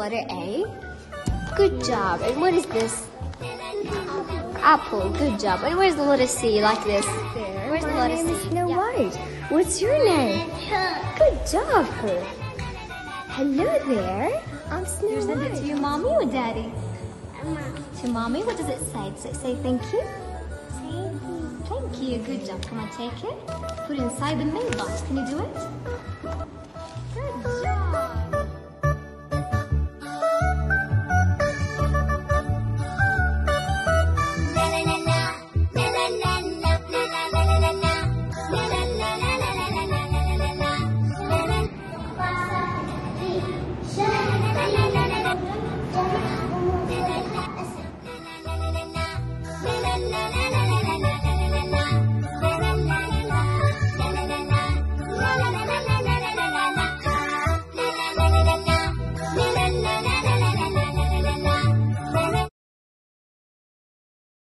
letter A? Good job. And what is this? Apple. Good job. And where's the letter C? Like this. There. Where's the letter C? My name is Snow White. What's your name? Good job, her. Hello there. I'm Snow White. You send it to your mommy or daddy? To mommy. What does it say? Does it say thank you? Thank you. Good job. Come on, take it. Put it inside the mailbox. Can you do it?